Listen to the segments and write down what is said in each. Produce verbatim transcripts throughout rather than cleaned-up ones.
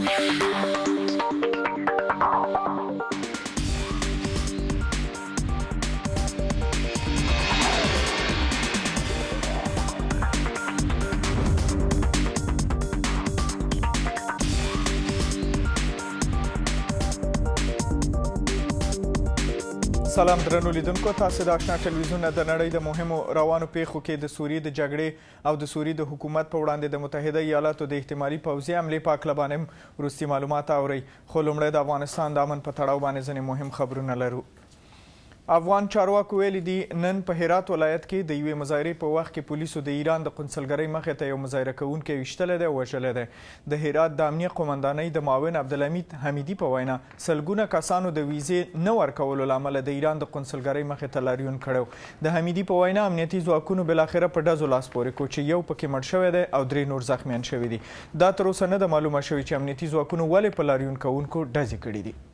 سلام درنو لیدونکو، تاسو د آشنا ټلویزیون نه د نړۍ د مهمو روانو پیښو کې د سوریې د جګړې او د سوریې د حکومت په وړاندې د متحده ایالاتو د احتمالي پوځي حملې په هکله باندې وروستي معلومات اورئ. خو لومړی د افغانستان د امن په تړاو باندې ځینې مهم خبرونه لرو. افغان چارواکو ویلي دي نن په هرات ولایت کې د یوې مظاهرې په وخت کې پولیسو د ایران د قونسلګرۍ مخې ته یو مظاهره کوونکی ویشتلی دی او وژلی دی. د هرات د امنیه قومندانۍ د معاون عبدالحمید حمیدي په وینا سلګونه کسانو د ویزې نه ورکولو له امله د ایران د قونسلګرۍ مخې ته لاریون کړی. د حمیدي په وینا امنیتي ځواکونو بالاخره په ډزو لاس پورې کړو چې یو پکې مړ شوی دی او درې نور زخمیان شوي دي. دا تر اوسه نه ده معلومه شوې چې امنیتي ځواکونو ولې په لاریون کوونکو ډزې کړي دي.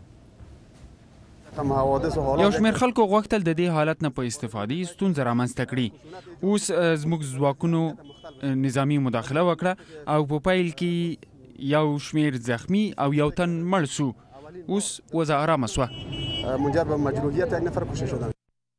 یو شمېر خلکو غوښتل د دې حالت نه په استفادې ستونزه رامنځته کړي. اوس زموږ ځواکونو نظامي مداخله وکړه او په پیل کې یو شمېر زخمی او یو تن مړ سو. اوس وضع آرامه سوه. منجر به مجروحیت یک نفر کشته شدن.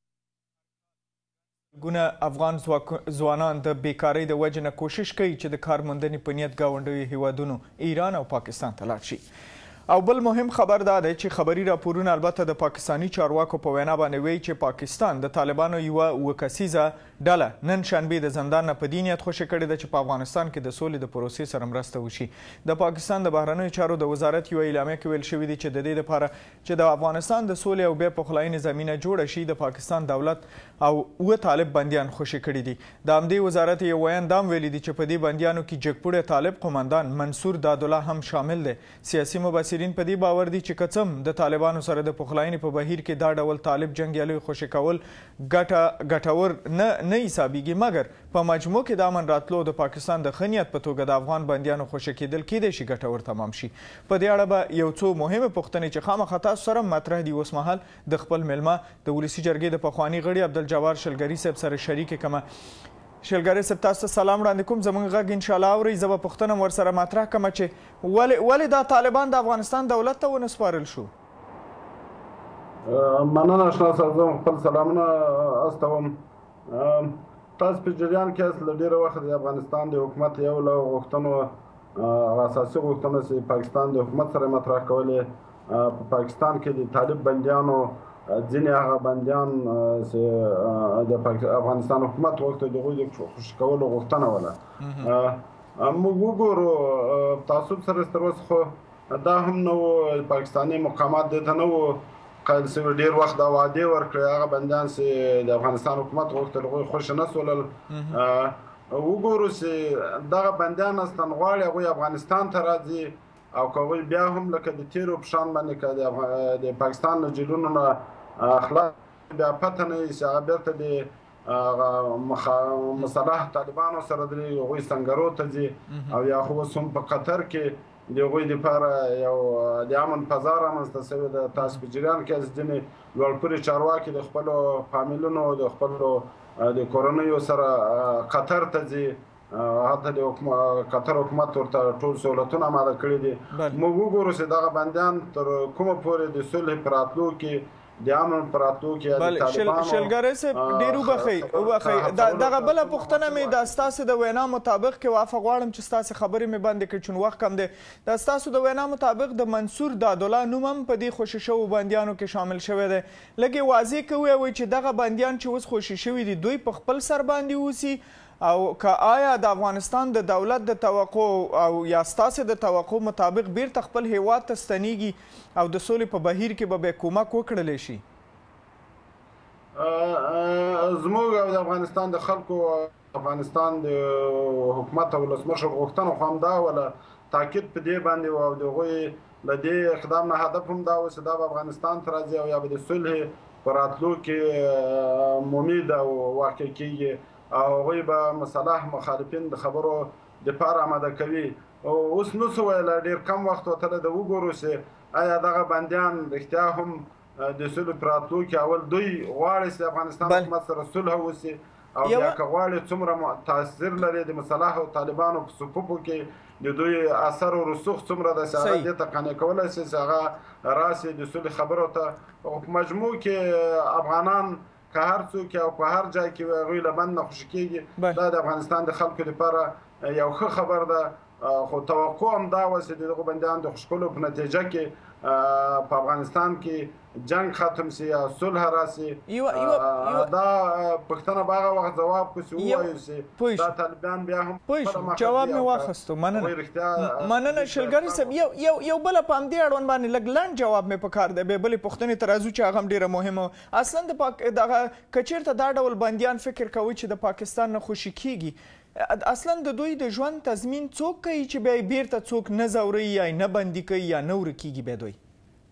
ګونه افغان ځوانان د بیکارۍ د وجې نه کوشش کوي چې د کار موندنې په نیت ګاونډیو هیوادونو ایران او پاکستان ته لاړ شي. او بل مهم خبر دا دی چې خبري راپورونه البته د پاکستاني چارواکو په وینا باندې وایي چې پاکستان د طالبانو یوه اووه کسیزه ډله نن شنبې د زندان نه په دې نیت خوشې کړې ده چې په افغانستان کې د سولې د پروسې سره مرسته وشي. د پاکستان د بهرنیو چارو د وزارت یوه اعلامیه کې ویل شوي دي چې د دې لپاره چې د افغانستان د سولې او بیا پخلاینې زمینه جوړه شي د پاکستان دولت او اووه طالب بندیان خوشې کړي دي. د همدې وزارت یو ویان دا هم ویلي دي چې په دې بندیانو کې جګپوړی طالب قمندان منصور دادالله هم شامل دی. سیاسي مبصرین په دې باور دي چې که څه د طالبانو سره د پخلاینې په بهیر کې دا ډول طالب جنګیالیو خوشې کول ګټه ګټور نه نه حسابیږي، مګر په مجموع کې د امن راتلو د پاکستان د ښه نیت په توګه د افغان بندیانو خوشې کېدل کیدای شي ګټور تمام شي. په دې اړه به یو څو مهمې پوښتنې چې خامخا تاسو سره مطرح دي اوس مهال د خپل میلمه د ولسي جرګې د پخواني غړي عبدالجبار شلګري صاحب سره شریکې کړمه. شلګري صاحب تاسو ته سلام وړاندې کوم. زموږ غږ انشاءالله اورئ. زه به پوښتنه هم ورسره مطرح کړمه چې ولې ولې دا طالبان د افغانستان دولت ته ونه سپارل شو؟ مننه اشنا صاحب، زه خپل سلامونه استوم. تاسو په جریان کې یاست. له ډېره وخت د افغانستان د حکومت یو له غوښتنو هغه اساسي غوښتنه چې پاکستان د حکومت سره مطرح کولې په پاکستان کې د طالب بندیانو ځینې هغه بندیان چې د افغانستان حکومت غوښته د هغوی د خوشي کولو غوښتنه وله. موږ وګورو تعصب سره تر اوسه خو دا هم نه و، پاکستاني مقامات دې ته نه و قایل شوي. ډېر وخت دا وعدې ورکړې هغه بندیان چې د افغانستان حکومت غوښتل هغوی خوښه نه سولل. وګورو چې دغه بندیان اصلا غواړي هغوی افغانستان ته راځي او که هغوی بیا هم لکه د تیرو په شان باندې که د پاکستان له جیلونو نه خلاص بیا پته نه وي چې هغه بېرته د مسلح طالبانو سره درېږي، هغوی سنګرو ته ځي او یا خو اوس هم په قطر کې د هغوی دپاره یو د امن فضا رامنځته شوې ده. تاسو په جریان کې یاست ځینې لوړپوړي چارواکي د خپلو فامیلونو د خپلو د کورنیو سره قطر ته ځي، حتی د قطر حکومت ورته ټول سهولتونه اماده کړي دي. موږ وګورو چې دغه بندیان تر کومه پورې د صلح په راتلو کې د امن په راتلو کې د طالبانو شلګري صاحب ډېر وبخئ وبخئ دغه بله پوښتنه مې دا ستاسو د وینا مطابق کې وعفه غواړم چې ستاسو خبرې مې بندې کړي چون وخت کم دی. دا ستاسو د وینا مطابق د منصور دادالله نوم هم په دې خوشي شوو بندیانو کې شامل شوی دی. لږ واضح کوئ چې دغه بندیان چې اوس خوشي شوي دي دوی په خپل سر باندې اوسي او که آیا د افغانستان د دولت د توقع او یا ستاسو د توقع مطابق بیرته خپل هیواد ته ستنیږي او د سولې په بهیر کې به بیا کومک وکړلی شي؟ زموږ او د افغانستان د خلکو افغانستان د حکومت او ولسمشر غوښتنه خو همدا وله تاکید په دې باندې و او د هغوی له دې اقدام نه هدف هم دا و چې دا به افغانستان ته راځي او یا به د صلح په راتلو کې ممید او واقع کېږي او هغوی به مسلح مخالفین د خبرو دپاره آماده کوي. اوس نو څه ویلی ډېر کم وخت وتلی ده. وګورو چې آیا دغه بندیان رښتیا هم د صلح په راتلو کې اول دوی غواړي چې د افغانستان حکومت سره صلح وسي او بیا که غواړي څومره تاثیر لري د مسلحو طالبانو په صفوفو کې د دوی اثر او رسوخ څومره ده چې هغه دې ته قانع کولی شي چې هغه راسي د سولې خبرو ته. په مجموع کې افغانان که هر څوک او په هر ځای کې هغوی له بند نه خوشي کېږي، دا د افغانستان د خلکو لپاره یو ښه خبر ده. خو توقع هم دا وه چې د دغو بندیانو د خوشي کولو په نتیجه کې په افغانستان کې جنګ ختم سي یا صلح راسي. دا پوښتنه به هغه وخت ځواب کړو چې ووایو چې دا طالبان بیا هم پوه جواب مې واخیستو. مننه مننه شلګري صاحب. یو یو یو بله په همدې اړوند باندې لږ لنډ جواب مې پکار دی. بې بلې پوښتنې ته راځو چې هغه هم ډېره مهمه وه. اصلا د پاک دغه که چېرته دا ډول بندیان فکر کوي چې د پاکستان نه خوشي کېږي، اصلا د دوی د ژوند تضمین څوک کوي چې بیا یې بیرته څوک نه ځوروي یا یې نه بندي کوي یا نه ورکېږي بیا دوی؟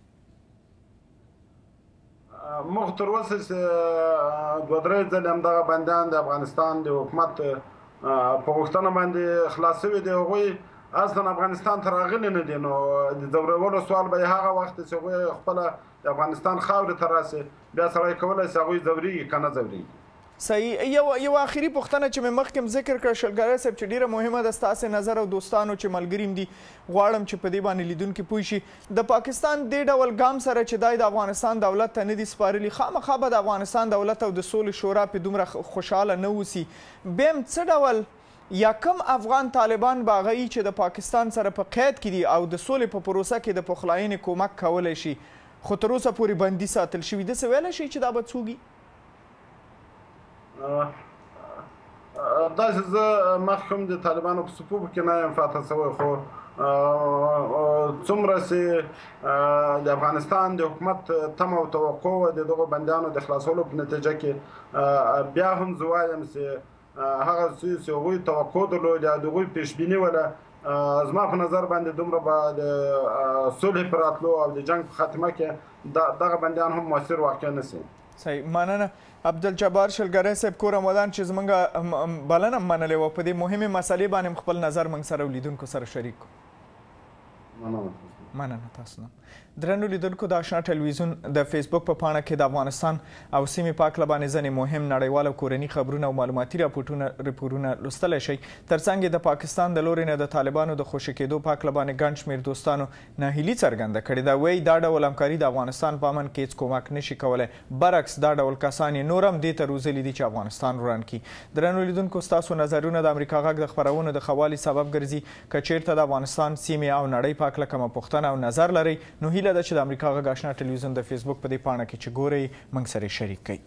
موږ تر اوسه چې دوه درې ځلې همدغه بندیان د افغانستان د حکومت په غوښتنه باندې خلاص شوي دي. هغوی اصلا افغانستان ته راغلي نه دي، نو د ځورولو سوال به یې هغه وخت چې هغوی خپله د افغانستان خاورې ته راسي بیا سړی کولی شي هغوی ځورېږي که نه ځورېږي. صحیح. یو یو آخري پوښتنه چې مې مخکې ذکر کړه شلګری صاحب چې ډېره مهمه ده، ستاسې نظر او دوستانو چې ملګري هم دي غواړم چې په دې باندې لیدونکي پوه شي. د پاکستان دې ډول ګام سره چې دا د افغانستان دولت ته نه دي سپارلي، خامخا به د افغانستان دولت او د سولې شورا پې دومره خوشحاله نه اوسي. بیا هم څه ډول یا کم افغان طالبان به هغه چې د پاکستان سره په قید کې دي او د سولې په پروسه کې د پخلاینې کومک کولی شي خو تر اوسه پورې بندي ساتل شوي، داسې ویلی شي چې دا به څوک داسې زه مخکې هم د طالبانو په صفوفو کې نه یم فاتح شوی، خو څومره چې د افغانستان د حکومت تمه او توقع وه د دغو بندیانو د خلاصولو په نتیجه کې، بیا هم زه وایم چې هغه څه چې هغوی توقع درلود یا د هغوی پیشبیني وله، زما په نظر باندې دومره به د صلح په راتلو او د جنګ په خاتمه کې دغه بندیان هم مؤثر واقع نه سي. صحیح. مننه عبدالجبار شلګری صاحب کور ودان چې زموږ بلنه منلې وه په دې مهمې مسلې باندې خپل نظر موږ سره ولیدونکو سره شریک کړو. مننه تاسو نه. درنو لیدونکو د آشنا ټلویزیون د فیسبوک په پاڼه کې د افغانستان او سیمې په هکله باندې ځینې مهم نړیوال او کورني خبرونه او معلوماتي راپورټونه ریپورونه لوستلی شئ. ترڅنګ یې د پاکستان د لورې نه د طالبانو د خوشي کېدو په هکله باندې ګڼ شمېر دوستانو ناهیلي څرګنده کړې ده. وایي دا ډول همکاري د افغانستان په امن کې هېڅ کومک نشي کولی، برعکس دا ډول کسان یې نور هم دې ته روزلي دي چې افغانستان وران کړي. درنو لیدونکو ستاسو نظرونه د امریکا غږ د خپرونو د ښه والي سبب ګرځي. که چېرته د افغانستان سیمې او نړۍ په هکله کومه پوښتنه او نظر لرئ نو هیله ده چې د امریکا غږ آشنا ټلویزیون د فیسبوک په دې پاڼه کې چې ګورئ موږ سره شریک کړئ.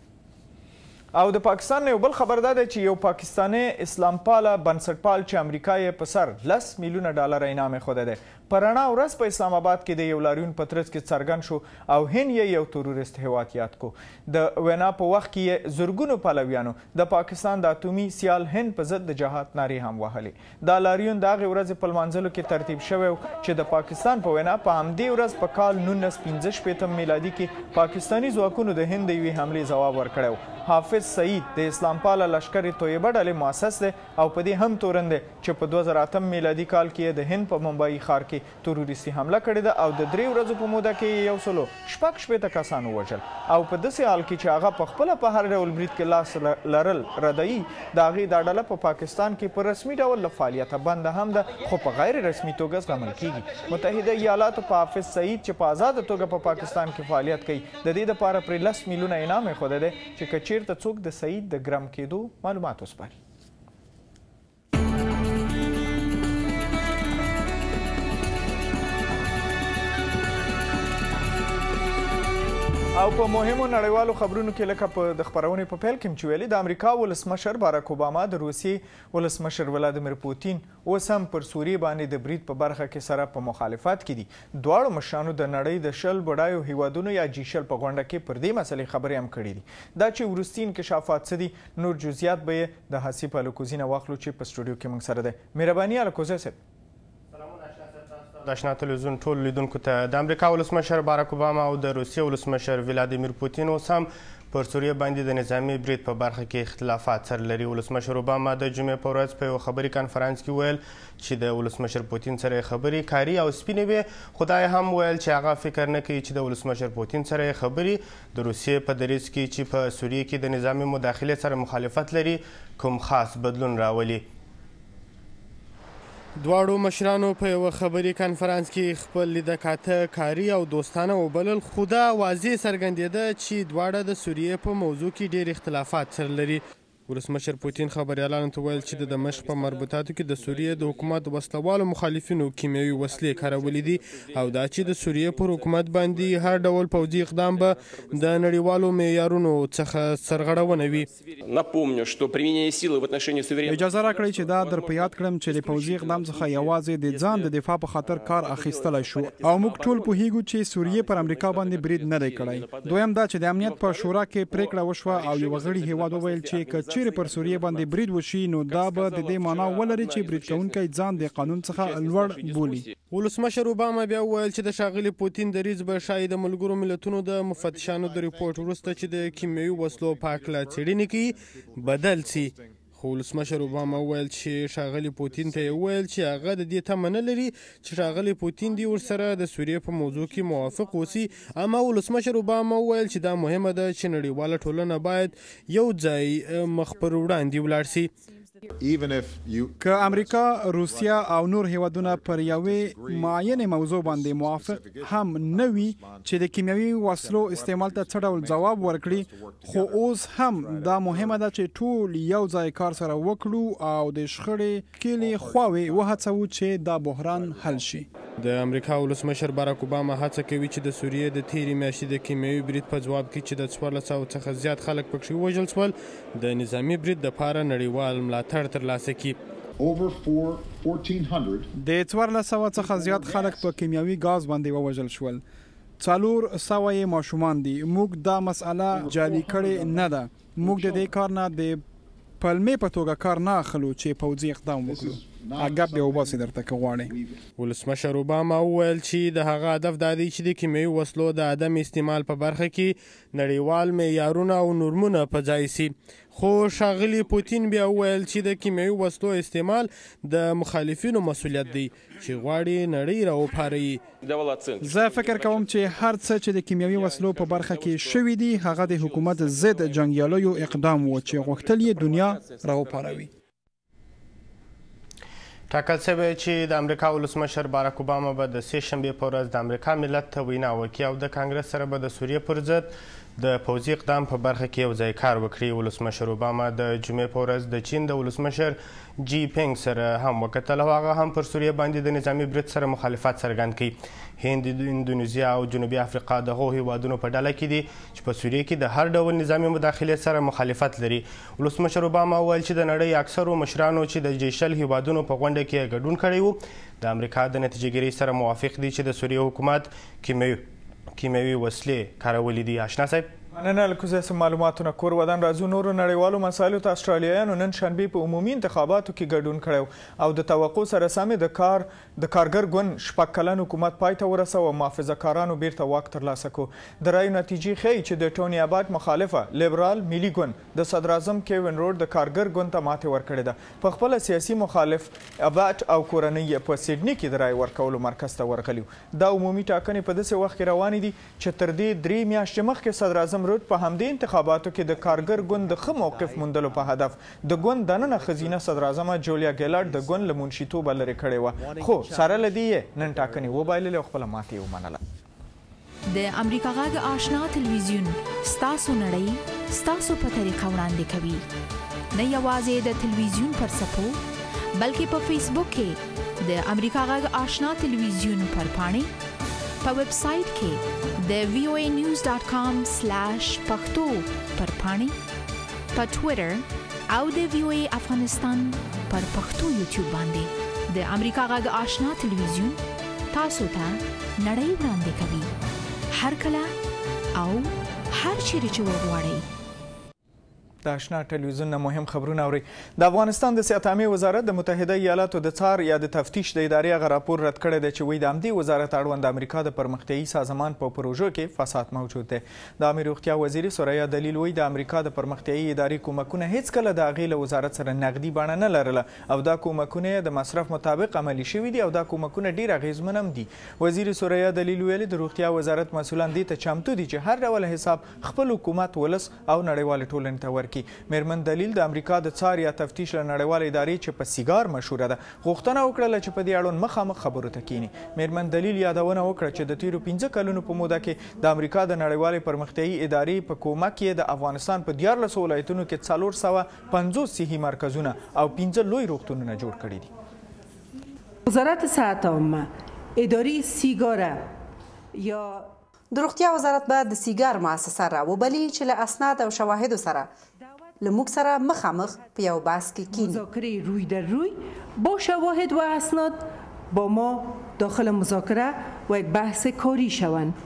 او د پاکستان نه یو بل خبر دا دی چې یو پاکستانی اسلام پاله بنسټپال چې امریکا یې په سر لس میلیونه ډالر انعام ایښودی دی، په رڼا ورځ په اسلام آباد کې د یو لاریون په ترڅ کې څرګند شو او هند یې یو تروریست هیواد یاد کو. د وینا په وخت کې یې زرګونو پلویانو د پاکستان د اتومي سیال هند په ضد د جهاد نارې هم وهلې. دا لاریون د هغې ورځې په لمانځلو کې ترتیب شوی چې د پاکستان په وینا په همدې ورځ په کال نولس پنځه شپېتم میلادي کې پاکستاني ځواکونو د هند د یوې حملې ځواب ورکړی و. حافظ سعید د اسلام پاله لشکر طیبه ډلې مؤسس دی او په دې هم تورن دی چې په دوه زره اتم میلادي کال کې د هند په ممبئی ښار کې تروریستي حمله کړې ده او د درې ورځو په موده کې یو سلو شپږ شپېته کسان ووژل او په داسې حال کې چې هغه په خپله په هر ډول برید کې لاس لرل ردعي د هغې دا ډله په پاکستان کې په رسمي ډول له فعالیته بنده هم ده خو په غیر رسمي توګه زغمل کیږي. متحده ایالاتو په حافظ سعید چې په آزاده توګه په پاکستان کې فعالیت کوي د دې دپاره پرې لس میلیونه انعام ایښودی دی چې که چیرته څوک د سعید د ګرم کېدو معلومات وسپاري. او په مهمو نړیوالو خبرونو کې لکه په د خپرونې په پیل کې چې ویلي د امریکا ولسمشر باراک اوباما د روسیې ولسمشر ولادیمیر پوتین اوس هم پر سوریې باندې د برید په برخه کې سره په مخالفت کې دي. دواړو مشرانو د نړۍ د شل بډایو هیوادونو یا جي شل په غونډه کې پر دې مسلې خبرې هم کړې دي. دا چې وروستي انکشافات څه دي نور جزئیات به یې د حسیب الکوزي نه واخلو چې په سټوډیو کې موږ سره دی. مهرباني الکوزی صاحب. د آشنا تلویزیون ټولو لیدونکو ته د امریکا ولسمشر باراک اوباما او د روسیې ولسمشر ولادیمیر پوتین اوس هم پر سوریه باندې د نظامي برید په برخه کې اختلافات سره لري. ولسمشر اوباما د جمعې په ورځ په یو خبري کنفرانس کې ویل چې د ولسمشر پوتین سره خبرې کاري او سپینې وې، خو دا هم ویل چې هغه فکر نه کوي چې د ولسمشر پوتین سره خبرې د روسیې په دریځ کې چې په سوریه کې د نظامي مداخلې سره مخالفت لري کوم خاص بدلون راولي. دواړو مشرانو په یوه خبري کنفرانس کې خپل لیدکاته کاري او دوستانه وبلل، خو دا واضح څرګندېده چې دواړه د سوریې په موضوع کې ډېر اختلافات سره لري. ولسمشر پوتین خبریالانو ته ویل چې د دمشق په مربوطاتو کې د سوریې د حکومت وسلوالو مخالفینو کیمیاوي وسلې کارولې دي او دا چې د سوریې پر حکومت باندې هر ډول پوځي اقدام به د نړیوالو معیارونو څخه سرغړونه وي. اجازه راکړئ چې دا در په یاد کړم چې د پوځي اقدام څخه یوازې د ځان د دفاع په خاطر کار اخیستلی شو او موږ ټول پوهیږو چې سوریې پر امریکا باندې برید نه دی کړی. دویم دا چې د امنیت په شورا کې پریکړه وشوه او یو غړي هیواد وویل چې چیرې پر سوریې باندې برید وشي نو دا به د دې معنا ولري چې برید کوونکی ځان د قانون څخه لوړ بولي. ولسمشر اوباما بیا وویل چې د ښاغلي پوتین دریځ به ښایي د ملګرو ملتونو د مفتشانو د ریپورټ وروسته چې د کیمیاوي وسلو په هکله څېړنې کوي بدل سي. خو ولسمشر اوباما وویل چې ښاغلي پوتین ته یې وویل چې هغه د دې تمه نه لري چې ښاغلي پوتین دې ورسره د سوریې په موضوع کې موافق اوسي. اما ولسمشر اوباما وویل چې دا مهمه ده چې نړیواله ټولنه باید یو ځای مخ پر وړاندې ولاړ سي. که امریکا، روسیا او نور هیوادونه پر یوې معینې موضوع باندې موافق هم نه وي چې د کیمیاوي وسلو استعمال ته څه ډول ځواب ورکړي، خو اوس هم دا مهمه ده چې ټول یو ځای کار سره وکړو او د شخړې ښکېلې خواوې وهڅوو چې دا بحران حل شي. د امریکا ولسمشر باراک اوباما هڅه کوي چې د سوریې د تیرې میاشتې د کیمیاوي برید په ځواب کې چې د څوارلس سوو څخه زیات خلک پکښې ووژل شول د نظامي برید دپاره نړیوال ملاتړ ترلاسه کړي. د څوارلس سوه څخه زیات خلک په کیمیاوي ګاز باندې ووژل شول، څلور سوه یې ماشومان دي. موږ دا مسئله جعلي کړې نه ده. موږ د دې کار نه د پلمې په توګه کار نه اخلو چې پوځي اقدام وکړو. اګپ یو باسي درته که غواړئ. ولسمشر اوباما وویل چې د هغه هدف دا دی چې د کیمیاوي وسلو د عدم استعمال په برخه کې نړیوال معیارونه او نورمونه په ځای سي. خو ښاغلي پوتین بیا وویل چې د کیمیاوي وسلو استعمال د مخالفینو مسؤلیت دی چې غواړي نړۍ راوپاروي. زه فکر کوم چې هر څه چې د کیمیاوي وسلو په برخه کې شوي دي هغه د حکومت ضد جنګیالیو اقدام و چې غوښتل یې دنیا راوپاروي. ټاکل شوی چې د امریکا ولسمشر باراک اوباما به د سې شنبې په ورځ د امریکا ملت ته وینا وکړي او د کانګرس سره به د سوریې پر ضد د پوځي اقدام په برخه کې یو ځای کار وکړي. ولسمشر اوباما د جمعې په ورځ د چین د ولسمشر جی پینګ سره هم وکتل او هغه هم پر سوریې باندې د نظامي برید سره مخالفت څرګند کړي. هند، اندونیزیا او جنوبي افریقا د هغو هیوادونو په ډله کې دي چې په سوریې کې د هر ډول نظامي مداخلې سره مخالفت لري. ولسمشر اوباما وویل چې د نړۍ اکثرو مشرانو چې د جی شل هیوادونو په غونډه کې ګډون کړی و د امریکا د نتیجهګیرۍ سره موافق دي چې د سوریې حکومت کیمیاوي وسلې کارولې دي. آشنا صاحب مننه له کوزه معلوماتونه. کور ودان راځو نورو نړیوالو مسایلو ته. استرالیایانو نن شنبې په عمومي انتخاباتو کې ګډون کړی او د توقع سره سمې د کار د کارګر ګوند شپږ کلن حکومت پای ته ورسوه او محافظه کارانو بیرته واک ترلاسه کړو. د رایو نتیجې ښیي چې د ټوني اباټ مخالفه لیبرال ملي ګوند د صدراعظم کیوین روډ د کارګر ګوند ته ماتې ورکړې ده. په خپله سیاسي مخالف اباټ او کورنۍ یې په سیډني کې د رایې ورکولو مرکز ته ورغلي. دا عمومي ټاکنې په داسې وخت کې روانې دي چې تر دې درې میاشتې مخکې صدراعظم روډ په همدې انتخاباتو کې د کارګر ګوند د ښه موقف موندلو په هدف د ګوند دننه ښځینه صدراعظمه جولیا ګیلارډ د ګوند له منشیتوبه لرې کړې وه، خو سره له دې یې نن ټاکنې وبایللې او خپله ماتې یې ومنله. د امریکا غږ آشنا تلویزیون ستاسو نړۍ ستاسو په طریقه وړاندې کوي، نه یوازې د تلویزیون پر څپو بلکې په فیسبوک کې د امریکا غږ آشنا تلویزیون پر پاڼې، په ویب سایټ کې د وی او ای نیوز ډاټ کام سلیش پښتو پر پاڼې، په ټویټر او د وی او ای افغانستان پر پښتو یوټیوب باندې د امریکا غږ آشنا تلویزیون تاسو ته نړۍ وړاندې کوي، هر کله او هر چیرې چې وغواړئ. د آشنا ټلویزیون نه مهم خبرونه اورئ. د افغانستان د سیاحتامې وزارت د متحده ایالاتو د څار یا د تفتیش د ادارې هغه راپور رد کړی دی چې وایي د همدې وزارت اړوند د امریکا د پرمختیایي سازمان په پروژو کې فساد موجود دی. د عامې روغتیا وزیر سوریا دلیل وایي د امریکا د پرمختیایي ادارې کومکونه هیڅکله د هغې له وزارت سره نقدي بڼه نه لرله او دا کومکونه یې د مصرف مطابق عملي شوي دي او دا کومکونه ډېر اغېزمن هم دي. وزیر سوریا دلیل ویلي د روغتیا وزارت مسؤلان دې ته چمتو دي چې هر ډول حساب خپل حکومت ولس او نړیوالې ټولنې ته ورکړي. میرمن دلیل د امریکا د څار یا تفتیش له نړیوالې ادارې چې په سیګار مشهوره ده غوښتنه وکړله چې په دې اړوند مخامخ خبرو ته کینی. میرمن دلیل یادونه وکړه چې د تیرو پنځه کلونو په موده کې د امریکا د نړیوالې پرمختیایي ادارې په کومک کې د افغانستان په دیارلسو ولایتونو کې څلور سوه پنځوس صحي مرکزونه او پنځه لوی روغتونونه جوړ کړي دي. وزارت صحت عامه ادارې سیګاره یا د روغتیا وزارت به د سیګار مؤسسه راوبلي چې له اسناد او شواهدو سره له موږ سره مخامخ په یو بحث کې کینی. مذاکره روی در روی با شواهد و اسناد با ما داخل مذاکره و یک بحث کاری شوند.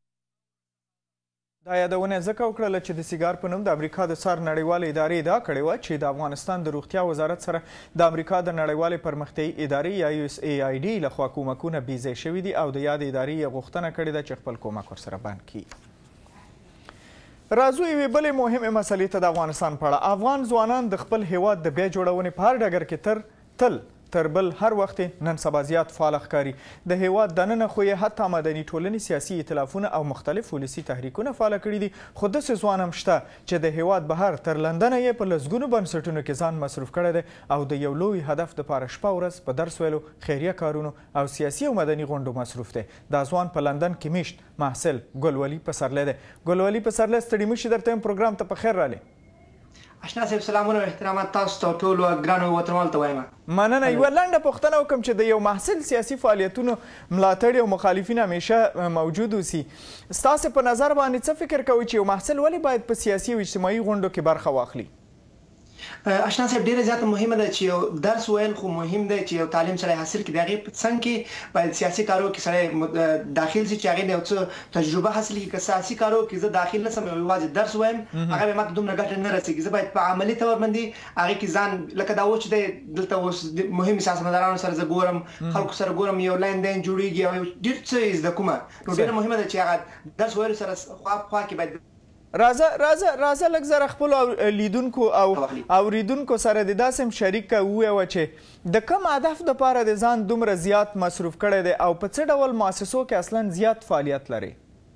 دا یادونه ځکه وکړله چې د سیګار په نوم د امریکا د څار نړیوالې ادارې ادعا کړې وه چې د افغانستان د روغتیا وزارت سره د امریکا د نړیوالې پرمختیایي ادارې یا یو اس ای آی ډي لخوا کومکونه بې ځای شوي دي او د یادې ادارې یې غوښتنه کړې ده چې خپل کومک ورسره بند کړي. راځو یوې بلې مهمې مسلې ته د افغانستان په اړه. افغان ځوانان د خپل هیواد د بیا جوړونې په هر ډګر کې تر تل تر بل هر وخت نن سبا زیات فعال ښکاري. د هیواد دننه خو یې حتی مدني ټولنې سیاسي ائتلافونه او مختلف ولسي تحریکونه فعاله کړي دي خو داسې ځوان هم شته چې د هیواد بهر تر لندنه یې په لسګونو بنسټونو کې ځان مصروف کړی دی او د یو لوی هدف دپاره شپه ورځ په درس ویلو خیریه کارونو او سیاسي او مدني غونډو مصروف دی. دا ځوان په لندن کې میشت محصل ګلولي پسرلی دی. ګلولي پسرلی ستړي مشي درته یم پروګرام ته په خیر رالی. اشنا صاحب سلامونه او احترامات تاسو ته ټولو ګرانو وطنوالو ته وایم. مننه. یوه لنډه پوښتنه وکړم چې د یو محصل سیاسي فعالیتونو ملاتړي او مخالفین همیشه موجود اوسي. ستاسې په نظر باندې څه فکر کوئ چې یو محصل ولې باید په سیاسي او اجتماعي غونډو کې برخه واخلي؟ اشنا صاحب ډیره زیاته مهمه ده چې یو درس ویل خو مهم دی چې یو تعلیم سره حاصل کړي. د هغې په څنګ کې باید سیاسي کارو کې سړی داخل شي چې هغې نه یو څه تجربه حاصل کړي. که سیاسي کارو کې زه داخل نه سم یوازې درس وایم هغه به ماته دومره ګټه نه رسېږي. زه باید په عملي طور باندې هغې کې ځان لکه دا اوس چې دی دلته اوس مهم سیاستمدارانو سره زه ګورم خلکو سره ګورم یو لاین دین جوړېږي او ډېر څه زده کومه. نو ډېره مهمه ده چې هغه درس ویلو سره خوا خوا کې باید راځه راځه راځه لږ زره خپلو لیدونکو او اوریدونکو سره د داسې هم شریکه ووایه چې د کوم هدف دپاره د ځان دومره زیات مصروف کړی دی او په څه ډول مؤسسو کې اصلا زیات فعالیت لري؟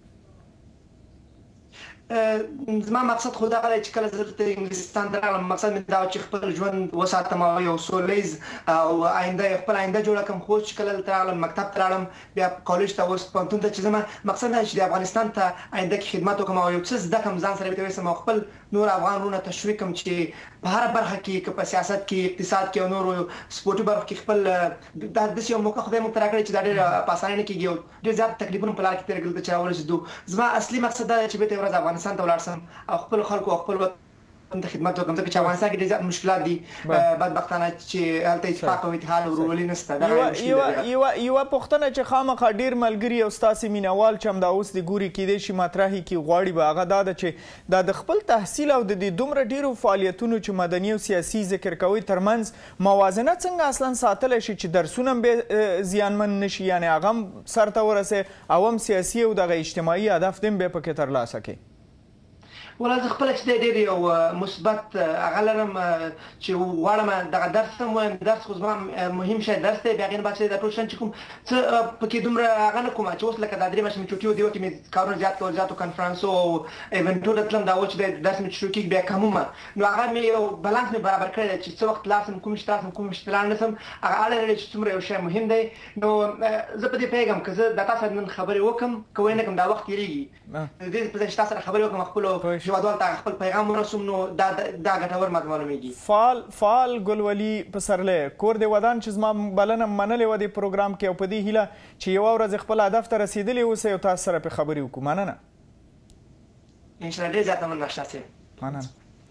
زما مقصد خو دغه دی چې کله زه دلته انګلستان ته راغلم مقصد مې دا و چې خپل ژوند وساتم او یو سولیز او آینده خپل آینده جوړه کړم. خو چې کله دلته راغلم مکتب ته راغلم بیا کالج ته اوس پوهنتون ته چې زما مقصد دا چې د افغانستان ته آینده کې خدمت وکړم او یو څه زده کړم ځان سره بېرته ویسم او خپل نور افغان وروڼه تشویق کړم چې په هره برخه کې که په سیاست کې اقتصاد کې او نورو سپورټي برخو کې خپل دا داسې یو موقع خدای موږ ته راکړی چې دا ډېر په اسانۍ نه کېږي او ډېر زیات تکلیفونه په لار کې تېر کړل چې راورسېدو. زما اصلي مقصد دا دی چې بېرته یو ورځ افغانستان ته ولاړ سم او خپل خلکو او خپل وطن ته خدمت وکړم ځکه چې افغانستان کې ډېر زیات مشکلات دي بدبختانه چې هلته اتفاق او اتحاد او ورورولي نشته. یوه پوښتنه چې خامخا ډېر ملګري او ستاسې مینهوال چې همدا اوس د ګوري کیدای شي مطرحې کړي غواړي به هغه دا ده چې دا د خپل تحصیل او د دې دومره ډېرو فعالیتونو چې مدني او سیاسي ذکر کوئ ترمنځ موازنه څنګه اصلا ساتلی شي چې درسونه هم بې زیانمن نه شي یعنې هغه هم سرته ورسې او هم سیاسي او دغه اجتماعي هدف دې هم بیا پکې ترلاسه کړي؟ ولا زه خپله چې دی ډېر یو مثبت هغه لرم چې غواړم دغه درس هم وایم. درس خو زما مهم شی درس دی. بیا هغې نه بعد چې دا ټول شیان چې کوم څه پکې دومره هغه نه کوم چې اوس لکه دا درې میاشتې مې چوټي و دې وخت کې مې کارونه زیات کول زیاتو کنفرانسو او ایونټونو ته تلم دا و چې دی درس مې چې شروع کېږي بیا کمومه. نو هغه مې یو بالانس مې برابر کړی دی چې څه وخت لاړ شم کوم شي ته لاړ شم کوم شي ته لاړ نه شم. هغه اړه لري چې څومره یو شی مهم دی. نو زه په دې پوهېږم که زه د تا سره نن خبرې وکړم که ویې نه کړم دا وخت تېرېږي. د دې په ځای چې تا سره خبرې وکړم خپلو هېوادوالو ته خپل پیغام ورسوم نو دا دا ګټور ماته معلومیږي. فعال فعال ګلولي پسرلی کور دې ودان چې زما بلنه منلې وه دې پروګرام کې او په دې هیله چې یوه ورځ خپل هدف ته رسېدلي اوسئ او تاسو سره پرې خبرې وکړو. مننه. انشاءالله ډېر زیاته مننه اشنا صاحب. مننه.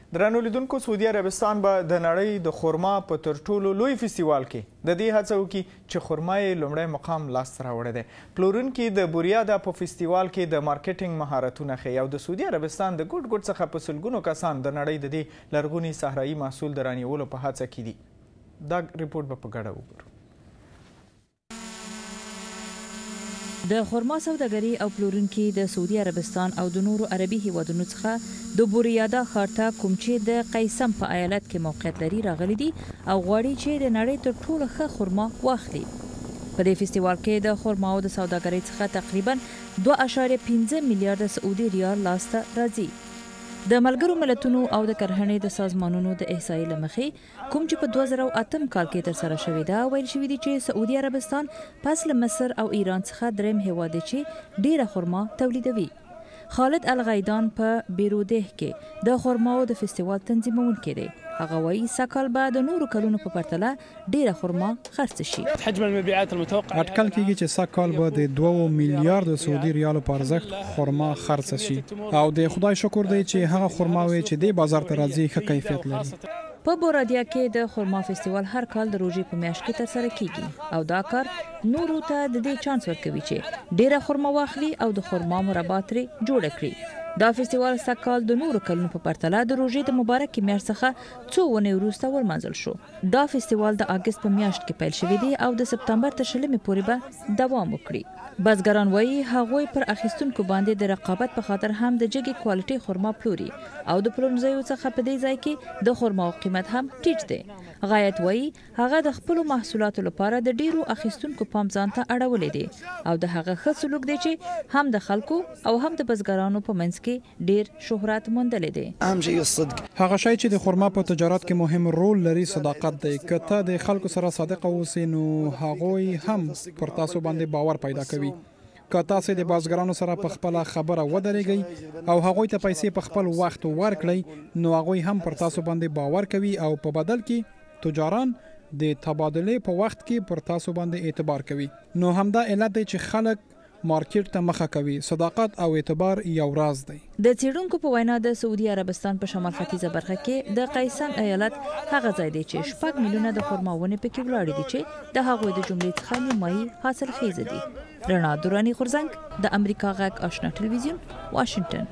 درنو لیدونکو سعودي عربستان به د نړۍ د خرما په تر ټولو لوی فستیوال کې د دې هڅه وکړي چې خرما یې لومړی مقام لاسته راوړی دی. پلورونکي د بوریادا په فستیوال کې د مارکیټینګ مهارتونه ښیي او د سعودي عربستان د ګوټ ګوټ څخه په سلګونو کسان د نړۍ د دې لرغوني صحرایي محصول د رانیولو په هڅه کې دي. دا ریپورټ به په ګډه وګورو. د خرما سوداګري او پلورونکي د سعودي عربستان او د نورو عربي هیوادونو څخه د بوریادا ښار ته کوم چې د قیصم په ایالت کې موقعیت لري راغلي دي او غواړي چې د نړۍ تر ټولو ښه خرما واخلي. په دې فستیوال کې د خرماو د سوداګرۍ څخه تقریبا دوه اعشاریه پنځه میلیارډ سعودي ریال لاسته راځي. د ملګرو ملتونو او د کرهڼې د سازمانونو د احصایې له مخې کوم چې په دوه زره او اتم کال کې ترسره شوې ده ویل شوي دي چې سعودي عربستان پس له مصر او ایران څخه دریم هیواد دی چې ډیره خرما تولیدوي. خالد الغیدان په بیروده کې د خرماو د فستیوال تنظیمونکی دی. هغه وایي سږکال به د نورو کلونو په پرتله ډیره خرما خرڅ شي. حجم المبيعات المتوقع اټکل کېږي چې سږکال به د دوه میلیارډ سعودي ریالو په ارزښت خرما خرڅ شي او د خدای شکر دی چې هغه خرماوي چې د بازار ته راځي ښه کیفیت لري. په بورادیا کې د خرما فستیوال هر کال د روژې په میاشت کې ترسره کیږي او دا کار نورو ته د دې چانس ورکوي چې ډیره خرما واخلي او د خرما مربا ترې جوړه کړي. دا فستیوال سږکال د نورو کلونو په پرتله د روژې د مبارکې میاشت څخه څو ونې وروسته ولمانځل شو. دا فستیوال د اګست په میاشت کې پیل شوی دی او د سپتمبر تر شلمې پورې به دوام وکړي. بزګران وایي هغوی پر اخیستونکو باندې د رقابت په خاطر هم د جګې کوالټي خرما پلوري او د پلورنځیو څخه په دې ځای کې د خرماو قیمت هم ټیټ دی. غایت وایي هغه د خپلو محصولاتو لپاره د ډیرو اخیستونکو پام ځان ته اړولی دی او د هغه ښه سلوک دی چې هم د خلکو او هم د بزګرانو په منځ کې ډیر شهرت موندلی دی. هغه شی چې د خرما په تجارت کې مهم رول لري صداقت دی. که ته د خلکو سره صادق اوسې نو هغوی هم پر تاسو باندې باور پیدا کوي. که تاسو د بازګرانو سره په خپل خبره ودرېږئ او هغوی ته پیسې په خپل وخت ورکړئ نو هغوی هم پر تاسو باندې باور کوي او په بدل کې تجاران د تبادلې په وخت کې پر تاسو باندې اعتبار کوي. نو همدا علت دی چې خلک مارکیټ ته مخه کوي. صداقت او اعتبار یو راز دی. د څېړونکو په وینا د سعودي عربستان په شمال ختیځه برخه کې د قیصم ایالت هغه ځای دی چې شپږ میلیونه د خرما ونې پکې ولاړې دي چې د هغوی د جملې څخه نیمایي حاصلخیزه دي. رڼا دورانی خورزنګ د امریکا غږ آشنا ټلویزیون واشنگټن.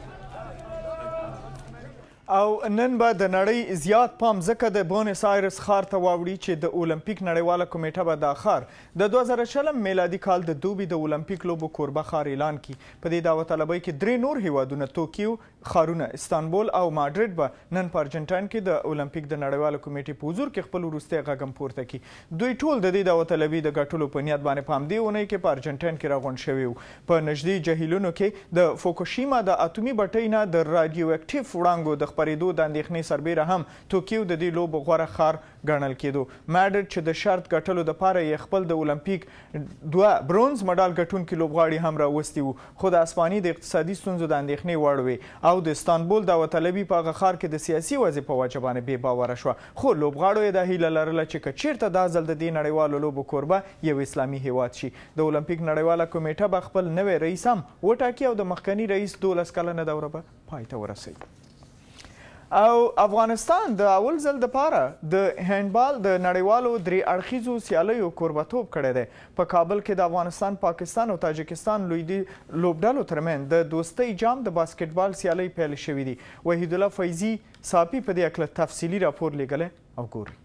او نن به د نړۍ زیات پام ځکه د بونس آیرس ښار ته واوړي چې د اولمپیک نړیواله کمیټه به دا ښار د دوه زره شلم میلادي کال د دوبي د اولمپیک لوبو کوربه ښار اعلان کړي. په دې داوطلبۍ کې درې نور هیوادونه توکیو ښارونه استانبول او ماډریډ به نن په ارجنټاین کې د اولمپیک د نړیواله کمیټې په حضور کې خپل وروستی غږ هم پورته کړي. دوی ټول د دې داوطلبي د ګټلو په نیت باندې په همدې اونۍ کې په ارجنټاین کې راغونډ شوي وو. په نږدې جهیلونو کې د فوکوشیما د اتومي بټۍ نه د رادیو اکټیو وړانګو د خپرېدو د اندېښنې سربیره هم توکیو د دې لوبو غوره ښار ګڼل کېدو. ماډریډ چې د شرط ګټلو دپاره یې خپل د اولمپیک دوه برونز مډال ګټونکي لوبغاړي هم راوستي وو خو د اسپاني د اقتصادي ستونزو د اندېښنې وړ وې او د استانبول داوطلبي په هغه ښار کې د سیاسي وضع په وجه باندې بې باوره شوه. خو لوبغاړو یې دا هیله لرله چې که چیرته دا ځل د دې نړیوالو لوبو کوربه یو اسلامي هیواد شي د اولمپیک نړیواله کمیټه به خپل نوی رئیس هم وټاکي او د مخکني رئیس دولس کلنه دوره به پای ته ورسوي. او افغانستان د اول ځل دپاره د هینډبال د نړیوالو درې اړخیزو سیالیو کوربتوب کړی دی. په کابل کې د افغانستان، پاکستان او تاجکستان لویدي لوبډلو ترمنځ د دوستۍ جام د باسکټبال سیالۍ پیل شوي دي. وحید الله فیضي صافي په دې هکله تفصیلي راپور لیږلی او ګورئ.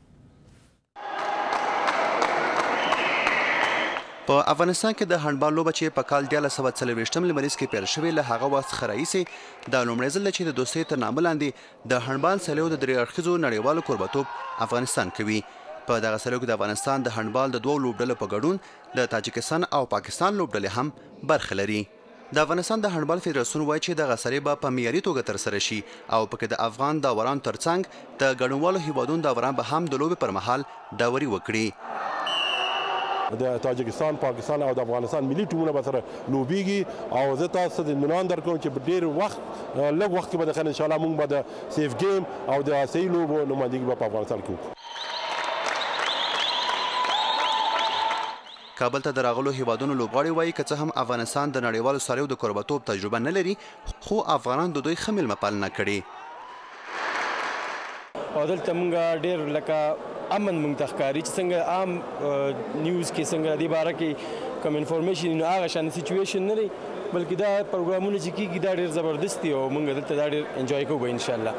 په افغانستان کې د هاندبال لوبه چې په کال دیارلس سوه څلرویشتم لمریز کې پیل شوې له هغه وخت څخه راهیسې دا لومړی ځل دی چې د دوستۍ تر نامه لاندې د هاندبال سیالیو د درې اړخیزو نړیوالو کوربتوب افغانستان کوي. په دغه سیالیو کې د افغانستان د هاندبال د دوو لوبډلو په ګډون د تاجکستان او پاکستان لوبډلې هم برخه لري. د افغانستان د هاندبال فدراسیون وایي چې دغه سیالۍ به په معیاري توګه ترسره شي او پکې د افغان داورانو ترڅنګ د ګډونوالو هیوادونو داوران به هم د لوبې پر مهال داوري وکړي. د تاجکستان، پاکستان او د افغانستان ملي ټیمونه به سره لوبیږي او زه تاسو ته اطمینان درکوم چې په ډېر وخت لږ وخت کې به د خیر انشاءالله موږ به د سیف ګیم او د صحیح لوبو نمایندګي به په افغانستان کې وکړو. کابل ته د راغلو هیوادونو لوبغاړي وایي که څه هم افغانستان د نړیوالو سیالیو د کوربتوب تجربه نه لري خو افغانان د دوی ښه میلمه پالنه کړې. او دلته مونږ ډېر لکه امن مونږ ته ښکاري چې څنګه عام نیوز کې څنګه دې باره کې کوم انفارمیشن نو هغه شان سچویشن نه دی بلکې دا پروګرامونه چې کېږي دا ډېر زبردست دي او مونږ دلته دا ډېر انجوای کوو انشاءالله.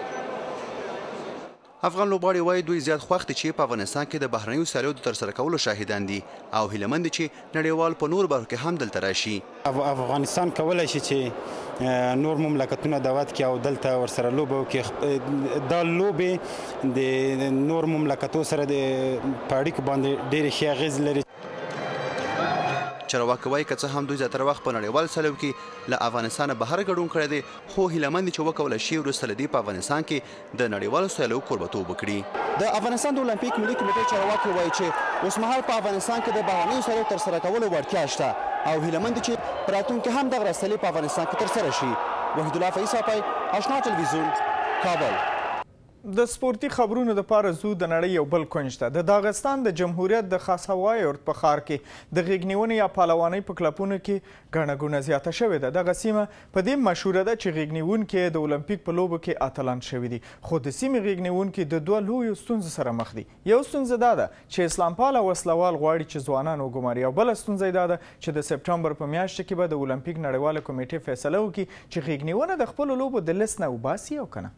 افغان لوبغاړي وایي دوی زیات خوښ دي چې په افغانستان کې د بهرنیو سیالیو د ترسره کولو شاهدان دي او هیله مند دي چې نړیوال په نور برخو کې هم دلته راشي. افغانستان کولی شي چې نور مملکتونه دعوت کړي او دلته ورسره لوبه وکړي. دا لوبې د نور مملکتو سره د په اړیکو باندې ډېرې ښې اغېزې لري. چارواکي وایي که څه هم دوی زیاتره وخت په نړیوالو سیالیو کې له افغانستانه بهر ګډون کړی دی خو هیله مند دي چې وکولی شي وروسته له دې په افغانستان کې د نړیوالو سیالیو کوربتوب وکړي. د افغانستان د اولمپیک ملي کمیټې چارواکي وایي چې اوسمهال په افغانستان کې د بهرنیو سیالیو ترسره کولو وړتیا شته او هیله مند دي چې په راتلونکي هم دغه سیالۍ په افغانستان کې ترسره شي. وحید الله فیض صافی، آشنا تلویزیون، کابل. د سپورتي خبرونو دپاره ځو د نړۍ یو بل کونج ته. د داغستان د جمهوریت د خاصوایورد په ښار کې د غېږنیونې یا پهلوانۍ په کلبونو کې ګڼه ګوڼه زیاته شوې ده. دغه سیمه په دې مشهوره ده چې غېږنیونکي د اولمپیک په لوبو کې اتلان شوي دي خو د سیمې غېږنیونکي د دوه لویو ستونزو سره مخ دي. یو ستونزه دا ده چې اسلامپال او وسلوال غواړي چې ځوانان وګماري او بله ستونزه یې دا ده چې د سپټمبر په میاشت کې به د اولمپیک نړیواله کمیټې فیصله وکړي چې غېږنیونه د خپلو لوبو د لیست نه وباسي او که نه.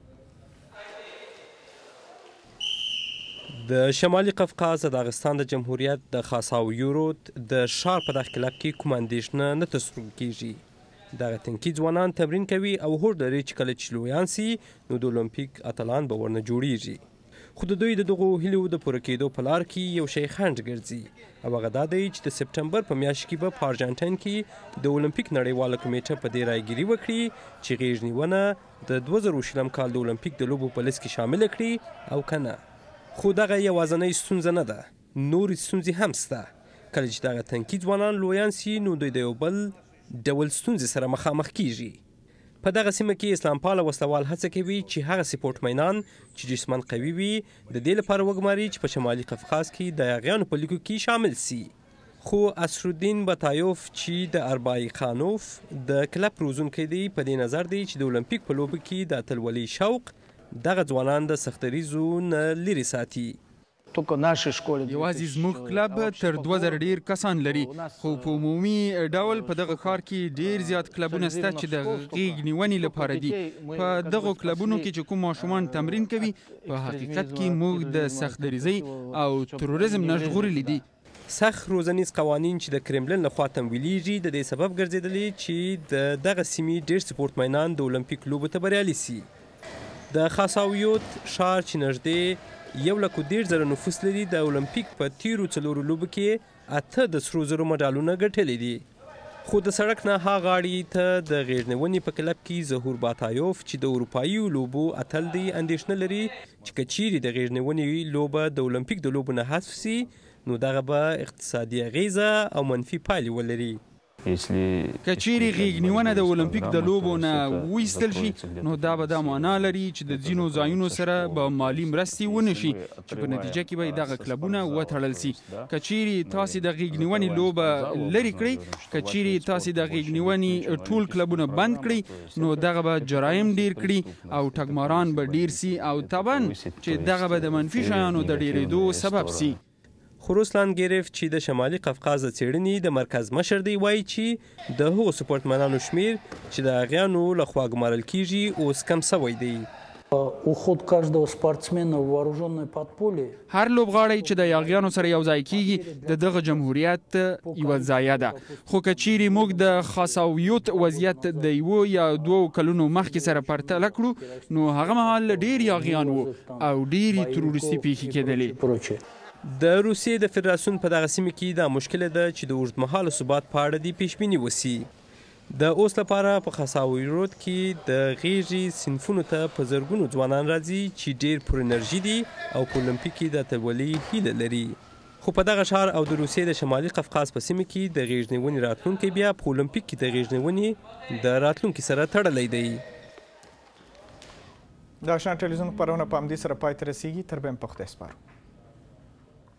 د شمالي قفقاز د داغستان د جمهوریت د خاصاویورود د ښار په داخل کلب کې کومه اندېښنه نه تصور کیږي. دغه تنکي ځوانان تمرین کوي او هوډ لري چې کله چې لویان سي نو د اولمپیک اتلان به ورنه جوړیږي. خو د دوی د دغو هیلو د پوره کېدو په لار کې یو شی خنډ ګرځي او هغه دا دی چې د سپټمبر په میاشت کې به په ارجنټاین کې د اولمپیک نړیواله کمیټه په دې رایګیري وکړي چې غېږنیونه د دوه زره شلم کال د اولمپیک د لوبو په لیست کې شامله کړي او که نه. خو دغه یوازنۍ ستونزه نه ده، نورې ستونزې هم شته. کله چې دغه تنکي ځوانان لویان سي نو دوی د یو بل ډول ستونزې سره مخامخ کیږي. په دغه سیمه کې اسلامپال او وسلوال هڅه کوي چې هغه سپورټمینان چې جسماً قوي وي د دې لپاره وګماري چې په شمالي قفقاز کې د یاغیانو په لیکو کې شامل سي. خو اسرالدین باتایوف چې د اربای خانوف د کلب روزونکی دی په دې نظر دی چې د اولمپیک په لوبو کې د اتلولۍ شوق دغه ځوانان د سختریزو نه لرې ساتي. یوازې زموږ کلب تر دوه زره ډیر کسان لري خو په عمومي ډول په دغه ښار کې ډیر زیات کلبونه شته چې د غېږنیونې لپاره دي. په دغو کلبونو کې چې کوم ماشومان تمرین کوي په حقیقت کې موږ د سختدریزۍ او تروریزم نه ژغورلي دي. سخت روزنیز قوانین چې د کرملن لخوا تمویلیږي د دې سبب ګرځېدلي چې د دغه سیمې ډیر سپورټمینان د اولمپیک لوبو ته بریالي سي. د خاصاویوت ښار چې نږدې یو لک و دېرش زره نفوس لري د اولمپیک په تیرو څلورو لوبو کې اته د سرو زرو مډالونه ګټلي دي. خو د سړک نه ها غاړې ته د غېږنیونې په کلب کې ظهور باتایوف چې د اروپایي لوبو اتل دی اندېښنه لري چې که چیرې د غېږنیونې لوبه د اولمپیک د لوبو نه حذف سي نو دغه به اقتصادي اغیزه او منفي پایلې ولري. که چیرې غېږنیونه د اولمپیک د لوبو نه وایستل شي نو دا به دا معنا لري چې د ځینو ځایونو سره به مالي مرستې ونه شي چې په نتیجه کې به دغه کلبونه وتړل سي. که چیرې تاسې د غېږنیونې لوبه لرې کړئ، که چیرې تاسې د غېږنیونې ټول کلبونه بند کړئ نو دغه به جرایم ډیر کړي او ټګماران به ډیر سي او طبعا چې دغه به د منفي شیانو د ډیرېدو سبب سي. خو روسلان ګریف چې د شمالي قفقاز د څېړنې د مرکز مشر دی وایي چې د هغو سپورټمنانو شمیر چې د هغیانو لخوا ګمارل کیږي اوس کم سوی دی. هر لوبغاړی چې د یاغیانو سره یو ځای کیږي د دغه جمهوریت یوه ضایعه ده. خو که چیرې موږ د خاصاویوت وضعیت د یوه یا دوو کلونو مخکې سره پرتله کړو نو هغه مهال ډیر یاغیان وو او ډیرې تروریستي پیښې کېدلې. د روسیې د فدراسیون په دغه سیمه کې دا مشکله ده چې د اوږدمهاله ثبات په اړه دې پیشبیني وسي. د اوس لپاره په خاصاویرود کې د غېږې صنفونو ته په زرګونو ځوانان راځي چې ډېر پر انرژي دي او په اولمپیک کې د اتلولۍ هیله لري. خو په دغه ښار او د روسیې د شمالي قفقاز په سیمه کې د غېږنیونې راتلونکی بیا په اولمپیک کې د غېږنیونې د راتلونکي سره تړلی دی. د آشنا ټلویزیون خپرونه په همدې سره پای ته رسیږي. تر بیا هم په خدای سپارو.